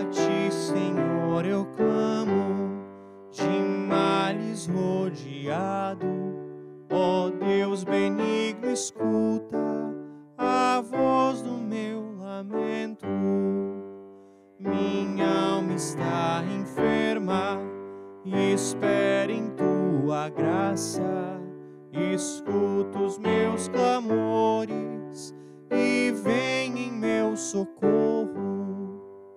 A ti, Senhor, eu clamo, de males rodeado. Ó Deus benigno, escuta a voz do meu lamento. Minha alma está enferma, espera em tua graça. Escuta os meus clamores e vem em meu socorro.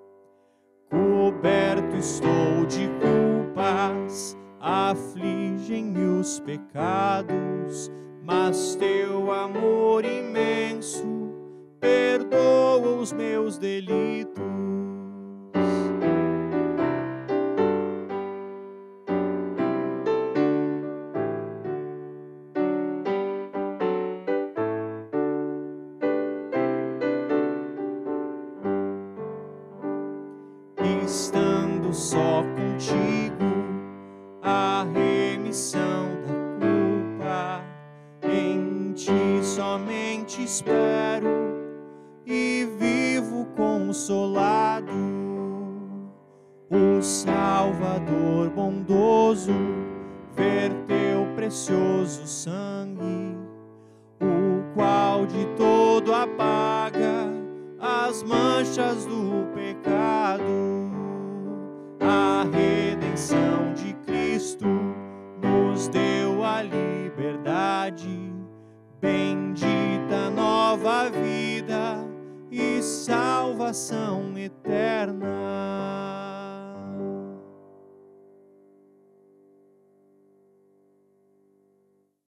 Coberto estou de culpas, afligem-me os pecados, mas teu amor imenso perdoa os meus delitos. Estando só contigo, a remissão da culpa, em ti somente espero e vivo consolado. O Salvador bondoso verteu precioso sangue, o qual de todo apaga as manchas do pecado. A redenção de Cristo nos deu a liberdade, bendita nova vida e salvação eterna.